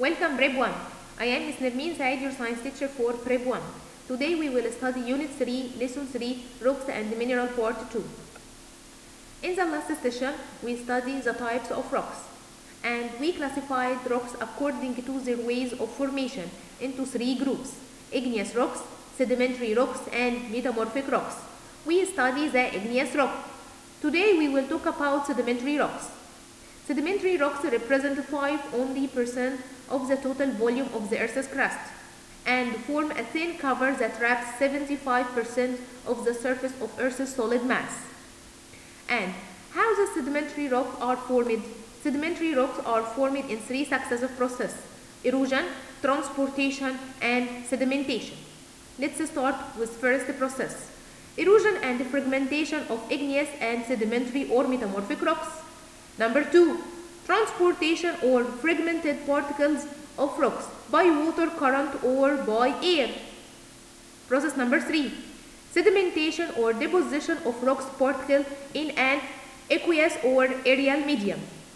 Welcome Prep 1. I am Ms. Nermeen Said, your science teacher for Prep 1. Today we will study Unit 3, Lesson 3, Rocks and Mineral Part 2. In the last session, we studied the types of rocks, and we classified rocks according to their ways of formation into three groups: igneous rocks, sedimentary rocks, and metamorphic rocks. We study the igneous rock. Today we will talk about sedimentary rocks. Sedimentary rocks represent 5% of the total volume of the Earth's crust and form a thin cover that wraps 75% of the surface of Earth's solid mass. And how the sedimentary rocks are formed? Sedimentary rocks are formed in three successive processes: erosion, transportation, and sedimentation. Let's start with first process: erosion and fragmentation of igneous and sedimentary or metamorphic rocks. Number 2, transportation or fragmented particles of rocks by water current or by air. Process number 3, sedimentation or deposition of rocks particles in an aqueous or aerial medium.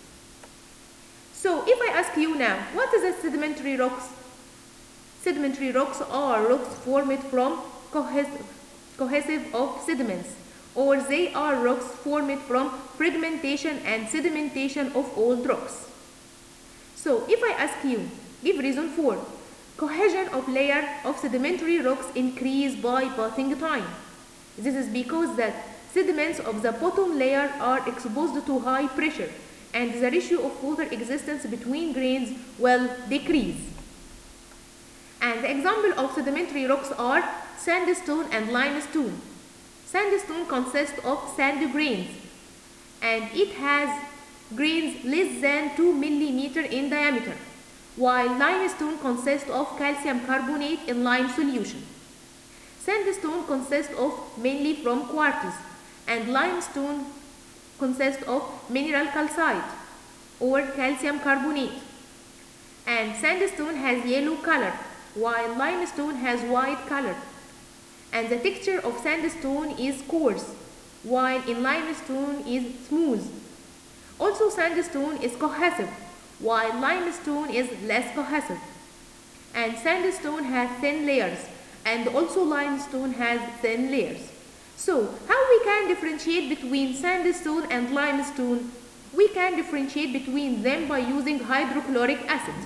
So if I ask you now, what is a sedimentary rocks? Sedimentary rocks are rocks formed from cohesive of sediments, or they are rocks formed from fragmentation and sedimentation of old rocks. So if I ask you, give reason for cohesion of layer of sedimentary rocks increase by passing time. This is because that sediments of the bottom layer are exposed to high pressure, and the ratio of water existence between grains will decrease. And the example of sedimentary rocks are sandstone and limestone. Sandstone consists of sand grains, and it has grains less than 2 mm in diameter, while limestone consists of calcium carbonate in lime solution. Sandstone consists of mainly from quartz, and limestone consists of mineral calcite or calcium carbonate. And sandstone has yellow color, while limestone has white color. And the texture of sandstone is coarse, while in limestone is smooth. Also, sandstone is cohesive, while limestone is less cohesive. And sandstone has thin layers, and also limestone has thin layers. So, how we can differentiate between sandstone and limestone? We can differentiate between them by using hydrochloric acid.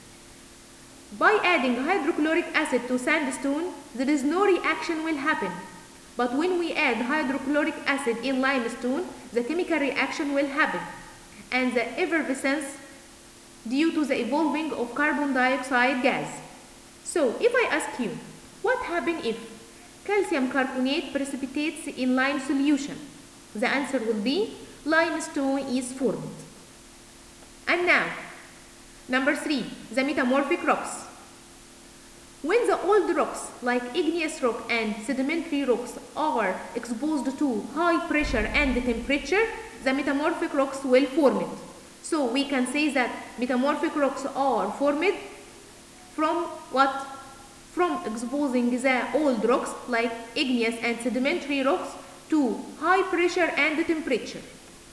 By adding hydrochloric acid to sandstone, there is no reaction will happen. But when we add hydrochloric acid in limestone, the chemical reaction will happen, and the effervescence due to the evolving of carbon dioxide gas. So, if I ask you, what happens if calcium carbonate precipitates in lime solution? The answer will be limestone is formed. And now, number 3, the metamorphic rocks. When the old rocks like igneous rock and sedimentary rocks are exposed to high pressure and temperature, the metamorphic rocks will form it. So we can say that metamorphic rocks are formed from what? From exposing the old rocks like igneous and sedimentary rocks to high pressure and temperature.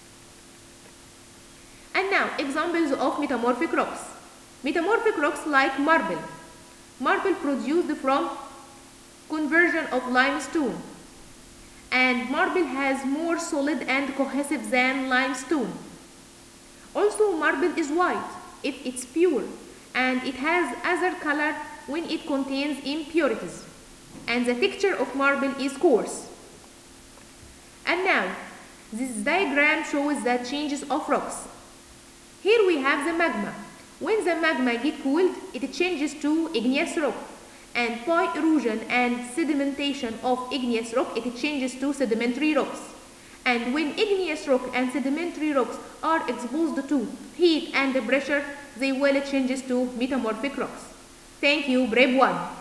And now, examples of metamorphic rocks. Metamorphic rocks like marble. Marble produced from conversion of limestone. And marble has more solid and cohesive than limestone. Also, marble is white if it's pure, and it has other color when it contains impurities. And the texture of marble is coarse. And now, this diagram shows the changes of rocks. Here we have the magma. When the magma gets cooled, it changes to igneous rock, and by erosion and sedimentation of igneous rock, it changes to sedimentary rocks. And when igneous rock and sedimentary rocks are exposed to heat and pressure, they will change to metamorphic rocks. Thank you, Prep 1.